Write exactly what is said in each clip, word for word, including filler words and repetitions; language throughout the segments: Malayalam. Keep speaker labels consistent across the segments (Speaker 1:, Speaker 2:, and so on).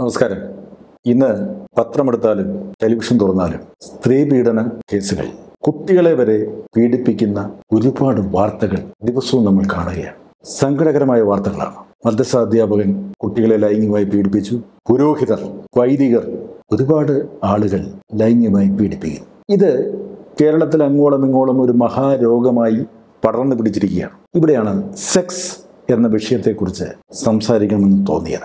Speaker 1: നമസ്കാരം. ഇന്ന് പത്രമെടുത്താലും ടെലിവിഷൻ തുറന്നാലും സ്ത്രീ പീഡന കേസുകൾ, കുട്ടികളെ വരെ പീഡിപ്പിക്കുന്ന ഒരുപാട് വാർത്തകൾ ദിവസവും നമ്മൾ കാണുകയാണ്. സങ്കടകരമായ വാർത്തകളാണ്. മദ്രസ അധ്യാപകൻ കുട്ടികളെ ലൈംഗികമായി പീഡിപ്പിച്ചു. പുരോഹിതർ, വൈദികർ, ഒരുപാട് ആളുകൾ ലൈംഗികമായി പീഡിപ്പിക്കുന്നു. ഇത് കേരളത്തിൽ അങ്ങോളം ഇങ്ങോളം ഒരു മഹാരോഗമായി പടർന്നു പിടിച്ചിരിക്കുകയാണ്. ഇവിടെയാണ് സെക്സ് എന്ന വിഷയത്തെക്കുറിച്ച് സംസാരിക്കണമെന്ന് തോന്നിയത്.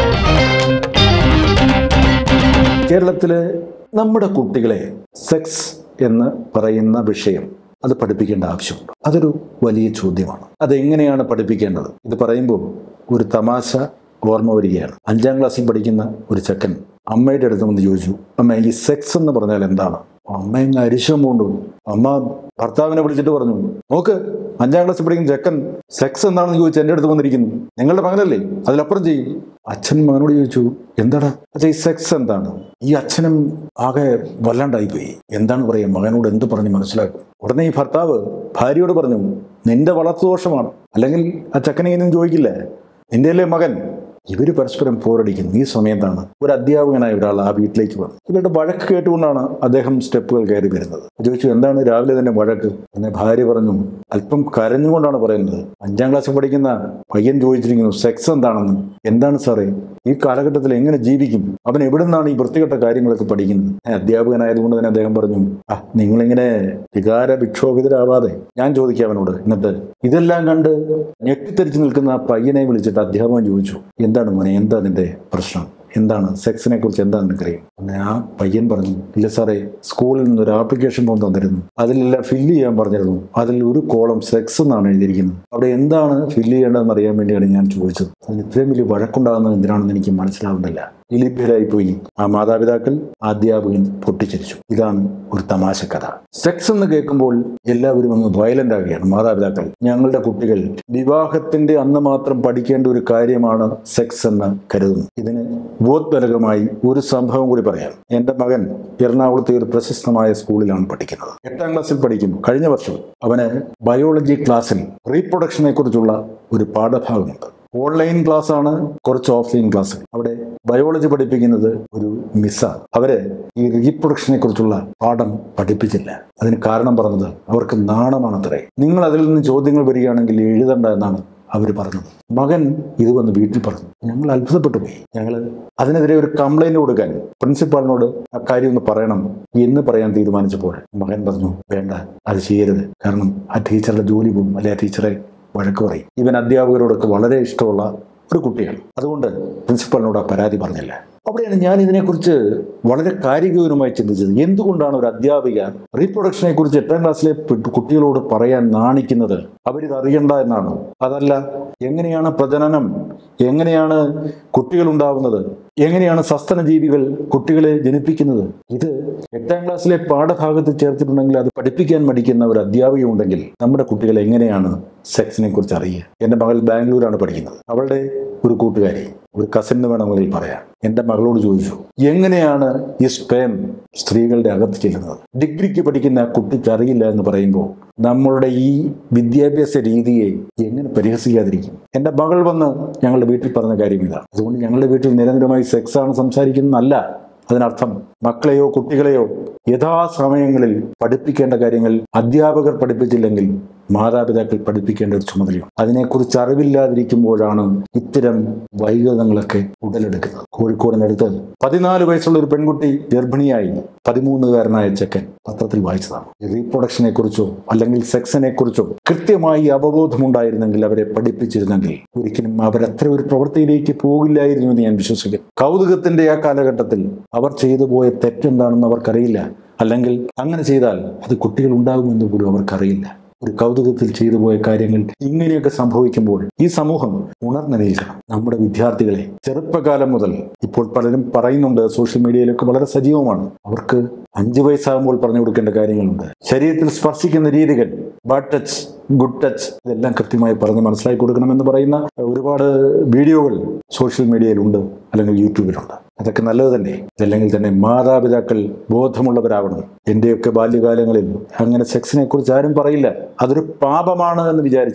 Speaker 1: കേരളത്തിലെ നമ്മുടെ കുട്ടികളെ സെക്സ് എന്ന് പറയുന്ന വിഷയം അത് പഠിപ്പിക്കേണ്ട ആവശ്യമുണ്ട്. അതൊരു വലിയ ചോദ്യമാണ്. അതെങ്ങനെയാണ് പഠിപ്പിക്കേണ്ടത്? ഇത് പറയുമ്പോൾ ഒരു തമാശ ഓർമ്മ വരികയാണ്. അഞ്ചാം ക്ലാസ്സിൽ പഠിക്കുന്ന ഒരു ചെക്കൻ അമ്മയുടെ അടുത്ത് വന്ന് ചോദിച്ചു, അമ്മ ഈ സെക്സ് എന്ന് പറഞ്ഞാൽ എന്താണ്? അമ്മ ഇങ്ങ് അരിശം കൊണ്ടു. അമ്മ ഭർത്താവിനെ വിളിച്ചിട്ട് പറഞ്ഞു, നോക്ക്, അഞ്ചാം ക്ലാസ്സിൽ പഠിക്കുന്ന ചെക്കൻ സെക്സ് എന്താണെന്ന് ചോദിച്ചു എൻ്റെ അടുത്ത് വന്നിരിക്കുന്നു. നിങ്ങളുടെ മകനല്ലേ, അതിലപ്പുറം ചെയ്യും. അച്ഛൻ മകനോട് ചോദിച്ചു, എന്താടാ അച്ഛാ ഈ സെക്സ് എന്താണ്? ഈ അച്ഛനും ആകെ വല്ലാണ്ടായിപ്പോയി. എന്താണ് പറയാ, മകനോട് എന്ത് പറഞ്ഞ് മനസ്സിലാക്കും? ഉടനെ ഈ ഭർത്താവ് ഭാര്യയോട് പറഞ്ഞു, നിന്റെ വളർത്തുദോഷമാണ്, അല്ലെങ്കിൽ ആ ചെക്കനെ ഇന്നും ചോദിക്കില്ലേ, നിന്റെ അല്ലേ മകൻ. ഇവര് പരസ്പരം പോരടിക്കുന്നു. ഈ സമയത്താണ് ഒരു അധ്യാപകനായ ഒരാൾ ആ വീട്ടിലേക്ക് വന്നത്. ഇവരുടെ വഴക്ക് കേട്ടുകൊണ്ടാണ് അദ്ദേഹം സ്റ്റെപ്പുകൾ കയറി വരുന്നത്. ചോദിച്ചു, എന്താണ് രാവിലെ തന്നെ വഴക്ക്? എന്നെ ഭാര്യ പറഞ്ഞു, അല്പം കരഞ്ഞുകൊണ്ടാണ് പറയുന്നത്, അഞ്ചാം ക്ലാസ്സിൽ പഠിക്കുന്ന പയ്യൻ ചോദിച്ചിരിക്കുന്നു സെക്സ് എന്താണെന്ന്. എന്താണ് സാറേ, ഈ കാലഘട്ടത്തിൽ എങ്ങനെ ജീവിക്കും? അവൻ എവിടെ നിന്നാണ് ഈ വൃത്തികെട്ട കാര്യങ്ങളൊക്കെ പഠിക്കുന്നത്? അധ്യാപകനായതുകൊണ്ട് തന്നെ അദ്ദേഹം പറഞ്ഞു, ആ നിങ്ങളിങ്ങനെ വികാര വിക്ഷോഭിതരാവാതെ ഞാൻ ചോദിക്കാം അവനോട്. എന്നിട്ട് ഇതെല്ലാം കണ്ട് ഞെട്ടിത്തെരിച്ച് നിൽക്കുന്ന ആ പയ്യനെ വിളിച്ചിട്ട് അധ്യാപകൻ ചോദിച്ചു, എന്താണ് മോനെ, എന്താ നിന്റെ പ്രശ്നം? എന്താണ് സെക്സിനെ കുറിച്ച് എന്താണ് നിനക്കറിയാം? ആ പയ്യൻ പറഞ്ഞു, ഇല്ല സാറേ, സ്കൂളിൽ നിന്ന് ഒരു ആപ്ലിക്കേഷൻ ഫോം തന്നിരുന്നു, അതിലെല്ലാം ഫില്ല് ചെയ്യാൻ പറഞ്ഞിരുന്നു. അതിൽ ഒരു കോളം സെക്സ് എന്നാണ് എഴുതിയിരിക്കുന്നത്. അവിടെ എന്താണ് ഫില്ല് ചെയ്യേണ്ടതെന്ന് അറിയാൻ വേണ്ടിയാണ് ഞാൻ ചോദിച്ചത്. അതിന് ഇത്രയും വലിയ വഴക്കുണ്ടാകുന്നത് എന്തിനാണെന്ന് എനിക്ക് മനസ്സിലാവുന്നില്ല. ഇലിഭ്യരായി പോയി ആ മാതാപിതാക്കൾ. അധ്യാപകൻ പൊട്ടിച്ചിരിച്ചു. ഇതാണ് ഒരു തമാശ കഥ. സെക്സ് എന്ന് കേൾക്കുമ്പോൾ എല്ലാവരും ഒന്ന് വയലന്റ് ആകുകയാണ്. മാതാപിതാക്കൾ, ഞങ്ങളുടെ കുട്ടികൾ വിവാഹത്തിന്റെ അന്ന് മാത്രം പഠിക്കേണ്ട ഒരു കാര്യമാണ് സെക്സ് എന്ന് കരുതുന്നു. ഇതിന് ബോധപരമായി ഒരു സംഭവം കൂടി പറയാം. എന്റെ മകൻ എറണാകുളത്തെ ഒരു പ്രശസ്തമായ സ്കൂളിലാണ് പഠിക്കുന്നത്. എട്ടാം ക്ലാസ്സിൽ പഠിക്കുന്നു. കഴിഞ്ഞ വർഷം അവന് ബയോളജി ക്ലാസ്സിൽ റീപ്രൊഡക്ഷനെ കുറിച്ചുള്ള ഒരു പാഠഭാഗമുണ്ട്. ഓൺലൈൻ ക്ലാസ് ആണ്, കുറച്ച് ഓഫ്ലൈൻ ക്ലാസ്. അവിടെ ബയോളജി പഠിപ്പിക്കുന്നത് ഒരു മിസ്സാണ്. അവര് ഈ റീപ്രൊഡക്ഷനെ കുറിച്ചുള്ള പാഠം പഠിപ്പിച്ചില്ല. അതിന് കാരണം പറഞ്ഞത് അവർക്ക് നാണമാണത്രേ. നിങ്ങൾ അതിൽ നിന്ന് ചോദ്യങ്ങൾ വരികയാണെങ്കിൽ എഴുതണ്ട എന്നാണ് അവർ പറഞ്ഞത്. മകൻ ഇത് വന്ന് വീട്ടിൽ പറഞ്ഞു. ഞങ്ങൾ അത്ഭുതപ്പെട്ടു പോയി. ഞങ്ങൾ അതിനെതിരെ ഒരു കംപ്ലൈന്റ് കൊടുക്കാൻ പ്രിൻസിപ്പാളിനോട് ആ കാര്യം ഒന്ന് പറയണം എന്ന് പറയാൻ തീരുമാനിച്ചപ്പോൾ മകൻ പറഞ്ഞു, വേണ്ട, അത് ചെയ്യരുത്. കാരണം ആ ടീച്ചറുടെ ജോലി പോകും, അല്ലെ ആ ടീച്ചറെ വഴക്ക് പറയും. ഇവൻ അധ്യാപകരോടൊക്കെ വളരെ ഇഷ്ടമുള്ള ഒരു കുട്ടിയാണ്. അതുകൊണ്ട് പ്രിൻസിപ്പലിനോട് ആ പരാതി പറഞ്ഞില്ല. അവിടെയാണ് ഞാൻ ഇതിനെക്കുറിച്ച് വളരെ കാര്യഗൗരവമായി ചിന്തിച്ചത്. എന്തുകൊണ്ടാണ് ഒരു അധ്യാപിക റീപ്രൊഡക്ഷനെ കുറിച്ച് എട്ടാം ക്ലാസ്സിലെ കുട്ടികളോട് പറയാൻ നാണിക്കുന്നത്? അവരിത് അറിയണ്ട എന്നാണോ? അതല്ല, എങ്ങനെയാണ് പ്രജനനം, എങ്ങനെയാണ് കുട്ടികൾ ഉണ്ടാവുന്നത്, എങ്ങനെയാണ് സസ്തന ജീവികൾ കുട്ടികളെ ജനിപ്പിക്കുന്നത്? ഇത് എട്ടാം ക്ലാസ്സിലെ പാഠഭാഗത്ത് ചേർത്തിട്ടുണ്ടെങ്കിൽ അത് പഠിപ്പിക്കാൻ മടിക്കുന്ന ഒരു അധ്യാപിക ഉണ്ടെങ്കിൽ നമ്മുടെ കുട്ടികൾ എങ്ങനെയാണ് സെക്സിനെ കുറിച്ച് അറിയുക? എൻ്റെ മകൾ ബാംഗ്ലൂരാണ് പഠിക്കുന്നത്. അവളുടെ ഒരു കൂട്ടുകാരി, ഒരു കസിൻ എന്ന് വേണമെങ്കിൽ പറയാം, എൻ്റെ മകളോട് ചോദിച്ചു, എങ്ങനെയാണ് ഈ സ്പേം സ്ത്രീകളുടെ അകത്ത് ചെല്ലുന്നത്? ഡിഗ്രിക്ക് പഠിക്കുന്ന കുട്ടിക്ക് അറിയില്ല എന്ന് പറയുമ്പോൾ നമ്മളുടെ ഈ വിദ്യാഭ്യാസ രീതിയെ എങ്ങനെ പരിഹസിക്കാതിരിക്കും? എൻ്റെ മകൾ വന്ന് ഞങ്ങളുടെ വീട്ടിൽ പറഞ്ഞ കാര്യം ഇതാണ്. അതുകൊണ്ട് ഞങ്ങളുടെ വീട്ടിൽ നിരന്തരമായി സെക്സ് ആണ് സംസാരിക്കുന്നതല്ല. അതിനർത്ഥം മക്കളെയോ കുട്ടികളെയോ യഥാസമയങ്ങളിൽ പഠിപ്പിക്കേണ്ട കാര്യങ്ങൾ അധ്യാപകർ പഠിപ്പിച്ചില്ലെങ്കിൽ മാതാപിതാക്കൾ പഠിപ്പിക്കേണ്ട ഒരു ചുമതലയാണ്. അതിനെക്കുറിച്ച് അറിവില്ലാതിരിക്കുമ്പോഴാണ് ഇത്തരം വൈകൃതങ്ങളൊക്കെ ഉടലെടുക്കുന്നത്. കോഴിക്കോടിനടുത്ത് പതിനാല് വയസ്സുള്ള ഒരു പെൺകുട്ടി ഗർഭിണിയായി. പതിമൂന്നുകാരനായ ചെക്കൻ പത്രത്തിൽ വായിച്ചതാണ്. റീപ്രൊഡക്ഷനെ കുറിച്ചോ അല്ലെങ്കിൽ സെക്സിനെ കുറിച്ചോ കൃത്യമായി അവബോധമുണ്ടായിരുന്നെങ്കിൽ, അവരെ പഠിപ്പിച്ചിരുന്നെങ്കിൽ ഒരിക്കലും അവരത്ര ഒരു പ്രവൃത്തിയിലേക്ക് പോകില്ലായിരുന്നു എന്ന് ഞാൻ വിശ്വസിക്കുന്നു. കൗതുകത്തിന്റെ ആ കാലഘട്ടത്തിൽ അവർ ചെയ്തു പോയ തെറ്റെന്താണെന്ന് അവർക്കറിയില്ല. അല്ലെങ്കിൽ അങ്ങനെ ചെയ്താൽ അത് കുട്ടികൾ ഉണ്ടാകുമെന്ന് പോലും അവർക്കറിയില്ല. ഒരു കൗതുകത്തിൽ ചെയ്തു പോയ കാര്യങ്ങൾ ഇങ്ങനെയൊക്കെ സംഭവിക്കുമ്പോൾ ഈ സമൂഹം ഉണർന്നെണീക്കണം. നമ്മുടെ വിദ്യാർത്ഥികളെ ചെറുപ്പകാലം മുതൽ, ഇപ്പോൾ പലരും പറയുന്നുണ്ട്, സോഷ്യൽ മീഡിയയിലൊക്കെ വളരെ സജീവമാണ്, അവർക്ക് അഞ്ചു വയസ്സാകുമ്പോൾ പറഞ്ഞു കൊടുക്കേണ്ട കാര്യങ്ങളുണ്ട്. ശരീരത്തിൽ സ്പർശിക്കുന്ന രീതികൾ, ബാഡ് ടച്ച്, ഗുഡ് ടച്ച്, ഇതെല്ലാം കൃത്യമായി പറഞ്ഞ് മനസ്സിലാക്കി കൊടുക്കണമെന്ന് പറയുന്ന ഒരുപാട് വീഡിയോകൾ സോഷ്യൽ മീഡിയയിലുണ്ട്, അല്ലെങ്കിൽ യൂട്യൂബിലുണ്ട്. അതൊക്കെ നല്ലത് തന്നെ. അല്ലെങ്കിൽ തന്നെ മാതാപിതാക്കൾ ബോധമുള്ളവരാവണം. എൻ്റെയൊക്കെ ബാല്യകാലങ്ങളിൽ അങ്ങനെ സെക്സിനെ കുറിച്ച് ആരും പറയില്ല. അതൊരു പാപമാണ് എന്ന് വിചാരിച്ചിരുന്നു.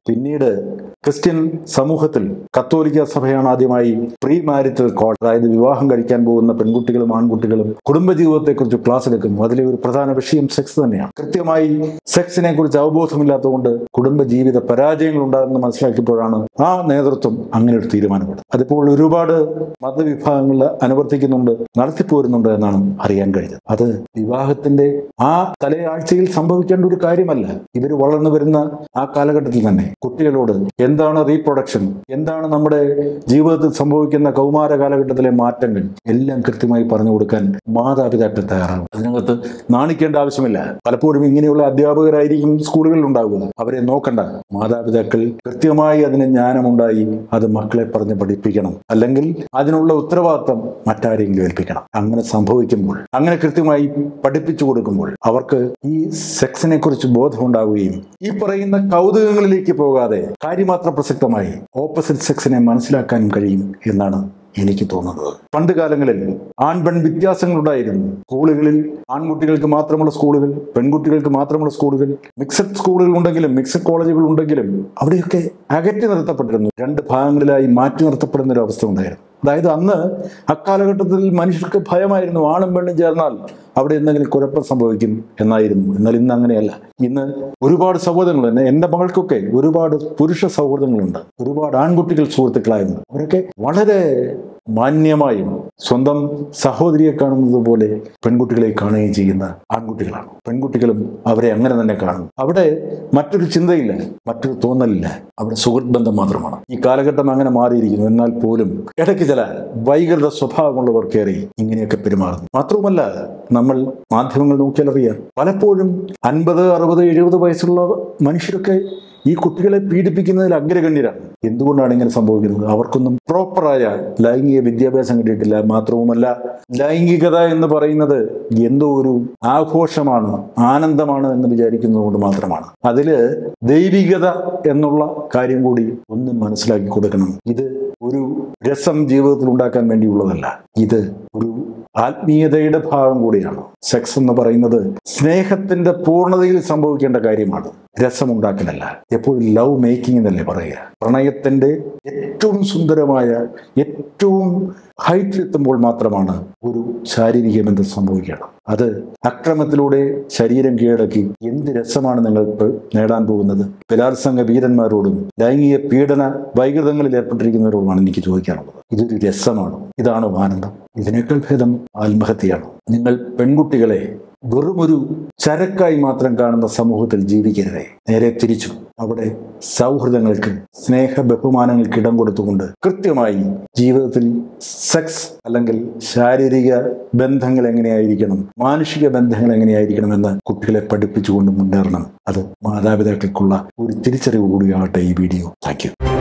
Speaker 1: പിന്നീട് ക്രിസ്ത്യൻ സമൂഹത്തിൽ കത്തോലിക്ക സഭയാണ് ആദ്യമായി പ്രീ മാരിറ്റൽ കോഡ്, അതായത് വിവാഹം കഴിക്കാൻ പോകുന്ന പെൺകുട്ടികളും ആൺകുട്ടികളും കുടുംബജീവിതത്തെക്കുറിച്ച് ക്ലാസ് എടുക്കുന്നു. അതിലെ ഒരു പ്രധാന വിഷയം സെക്സ് തന്നെയാണ്. കൃത്യമായി സെക്സിനെ കുറിച്ച് അവബോധമില്ലാത്തതുകൊണ്ട് കുടുംബജീവിത പരാജയങ്ങൾ ഉണ്ടാകുമെന്ന് മനസ്സിലാക്കിയപ്പോഴാണ് ആ നേതൃത്വം അങ്ങനെ ഒരു തീരുമാനമെടുത്തത്. അതിപ്പോൾ ഒരുപാട് മതവിഭാഗങ്ങൾ അനുവർത്തിക്കുന്നുണ്ട്, നടത്തിപ്പോരുന്നുണ്ട് എന്നാണ് അറിയാൻ കഴിഞ്ഞത്. അത് വിവാഹത്തിന്റെ ആ തലയാഴ്ചയിൽ സംഭവിക്കേണ്ട ഒരു കാര്യമല്ല. ഇവർ വളർന്നു വരുന്ന ആ കാലഘട്ടത്തിൽ തന്നെ കുട്ടികളോട് എന്താണ് റീപ്രൊഡക്ഷൻ, എന്താണ് നമ്മുടെ ജീവിതത്തിൽ സംഭവിക്കുന്ന കൗമാര കാലഘട്ടത്തിലെ മാറ്റങ്ങൾ എല്ലാം കൃത്യമായി പറഞ്ഞു കൊടുക്കാൻ മാതാപിതാക്കൾ തയ്യാറാകും. അതിനകത്ത് നാണിക്കേണ്ട ആവശ്യമില്ല. പലപ്പോഴും ഇങ്ങനെയുള്ള അധ്യാപകരായിരിക്കും സ്കൂളുകളിൽ ഉണ്ടാകുക. അവരെ നോക്കണ്ട. മാതാപിതാക്കൾ കൃത്യമായി അതിന് ജ്ഞാനമുണ്ടായി അത് മക്കളെ പറഞ്ഞ് പഠിപ്പിക്കണം, അല്ലെങ്കിൽ അതിനുള്ള ഉത്തരവാദിത്വം മറ്റാരെങ്കിലും ഏൽപ്പിക്കണം. അങ്ങനെ സംഭവിക്കുമ്പോൾ, അങ്ങനെ കൃത്യമായി പഠിപ്പിച്ചു കൊടുക്കുമ്പോൾ അവർക്ക് ഈ സെക്സിനെ കുറിച്ച് ബോധമുണ്ടാവുകയും ഈ പറയുന്ന കൗതുകങ്ങളിലേക്ക് പോകാതെ കാര്യമാത്ര പ്രസക്തമായി ഓപ്പോസിറ്റ് സെക്സിനെ മനസ്സിലാക്കാനും കഴിയും എന്നാണ് എനിക്ക് തോന്നുന്നത്. പണ്ട് കാലങ്ങളിൽ ആൺപെൺ വ്യത്യാസങ്ങളുണ്ടായിരുന്നു. സ്കൂളുകളിൽ ആൺകുട്ടികൾക്ക് മാത്രമുള്ള സ്കൂളുകൾ, പെൺകുട്ടികൾക്ക് മാത്രമുള്ള സ്കൂളുകൾ, മിക്സഡ് സ്കൂളുകൾ ഉണ്ടെങ്കിലും മിക്സഡ് കോളേജുകൾ ഉണ്ടെങ്കിലും അവിടെയൊക്കെ അകറ്റി നിർത്തപ്പെട്ടിരുന്നു. രണ്ട് ഭാഗങ്ങളിലായി മാറ്റി നിർത്തപ്പെടുന്ന ഒരു അവസ്ഥ ഉണ്ടായിരുന്നു. അതായത് അന്ന് അക്കാലഘട്ടത്തിൽ മനുഷ്യർക്ക് ഭയമായിരുന്നു. ആണും പെണ്ണും ചേർന്നാൽ അവിടെ എന്തെങ്കിലും കുഴപ്പം സംഭവിക്കും എന്നായിരുന്നു. എന്നാൽ ഇന്ന് അങ്ങനെയല്ല. ഇന്ന് ഒരുപാട് സൗഹൃദങ്ങൾ തന്നെ, എൻ്റെ മകൾക്കൊക്കെ ഒരുപാട് പുരുഷ സൗഹൃദങ്ങളുണ്ട്, ഒരുപാട് ആൺകുട്ടികൾ സുഹൃത്തുക്കളായിരുന്നു. അവരൊക്കെ വളരെ മാന്യമായും സ്വന്തം സഹോദരിയെ കാണുന്നത് പോലെ പെൺകുട്ടികളെ കാണുകയും ചെയ്യുന്ന ആൺകുട്ടികളാണ്. പെൺകുട്ടികളും അവരെ അങ്ങനെ തന്നെ കാണും. അവിടെ മറ്റൊരു ചിന്തയില്ല, മറ്റൊരു തോന്നലില്ല. അവിടെ സുഹൃത്ത് ബന്ധം മാത്രമാണ്. ഈ കാലഘട്ടം അങ്ങനെ മാറിയിരിക്കുന്നു. എന്നാൽ പോലും ഇടയ്ക്ക് ചില വൈകൃത സ്വഭാവമുള്ളവർ കയറി ഇങ്ങനെയൊക്കെ പെരുമാറുന്നു. മാത്രവുമല്ല, നമ്മൾ മാധ്യമങ്ങൾ നോക്കിയാലറിയാം, പലപ്പോഴും അൻപത് അറുപത് എഴുപത് വയസ്സുള്ള മനുഷ്യരൊക്കെ ഈ കുട്ടികളെ പീഡിപ്പിക്കുന്നതിൽ അഗ്രഗണ്യരാണ്. എന്തുകൊണ്ടാണ് ഇങ്ങനെ സംഭവിക്കുന്നത്? അവർക്കൊന്നും പ്രോപ്പറായ ലൈംഗിക വിദ്യാഭ്യാസം കിട്ടിയിട്ടില്ല. മാത്രവുമല്ല, ലൈംഗികത എന്ന് പറയുന്നത് എന്തോ ഒരു ആഘോഷമാണ്, ആനന്ദമാണ് എന്ന് വിചാരിക്കുന്നത് കൊണ്ട് മാത്രമാണ്. അതില് ദൈവികത എന്നുള്ള കാര്യം കൂടി ഒന്ന് മനസ്സിലാക്കി കൊടുക്കണം. ഇത് ഒരു രസം ജീവിതത്തിൽ ഉണ്ടാക്കാൻ വേണ്ടിയുള്ളതല്ല. ഇത് ഒരു ആത്മീയതയുടെ ഭാഗം കൂടിയാണ്. സെക്സ് എന്ന് പറയുന്നത് സ്നേഹത്തിന്റെ പൂർണ്ണതയിൽ സംഭവിക്കേണ്ട കാര്യമാണ്, രസമുണ്ടാക്കലല്ല. എപ്പോഴും ലവ് മേക്കിംഗ് എന്നല്ലേ പറയുക. പ്രണയത്തിന്റെ ഏറ്റവും സുന്ദരമായ, ഏറ്റവും ഹൈറ്റിലെത്തുമ്പോൾ മാത്രമാണ് ഒരു ശാരീരിക ബന്ധം സംഭവിക്കണം. അത് അക്രമത്തിലൂടെ ശരീരം കീഴടക്കി എന്ത് രസമാണ് നിങ്ങൾക്ക് നേടാൻ പോകുന്നത്? ബലാത്സംഗ വീരന്മാരോടും ലൈംഗിക പീഡന വൈകൃതങ്ങളിൽ ഏർപ്പെട്ടിരിക്കുന്നവരോടുമാണ് എനിക്ക് ചോദിക്കാനുള്ളത്. ഇതൊരു രസമാണ്, ഇതാണോ ആനന്ദം? ഇതിനേക്കാൾ ഭേദം ആത്മഹത്യയാണ്. നിങ്ങൾ പെൺകുട്ടികളെ വെറുമൊരു ചരക്കായി മാത്രം കാണുന്ന സമൂഹത്തിൽ ജീവിക്കരുതേ. നേരെ തിരിച്ചു അവിടെ സൗഹൃദങ്ങൾക്ക്, സ്നേഹ ബഹുമാനങ്ങൾക്ക് ഇടം കൊടുത്തുകൊണ്ട് കൃത്യമായി ജീവിതത്തിൽ സെക്സ് അല്ലെങ്കിൽ ശാരീരിക ബന്ധങ്ങൾ എങ്ങനെയായിരിക്കണം, മാനുഷിക ബന്ധങ്ങൾ എങ്ങനെയായിരിക്കണം എന്ന് കുട്ടികളെ പഠിപ്പിച്ചുകൊണ്ട് മുന്നേറണം. അത് മാതാപിതാക്കൾക്കുള്ള ഒരു തിരിച്ചറിവ് കൂടിയാകട്ടെ ഈ വീഡിയോ. Thank you.